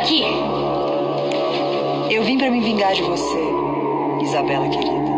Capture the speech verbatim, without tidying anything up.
aqui? Eu vim pra me vingar de você, Isabela querida.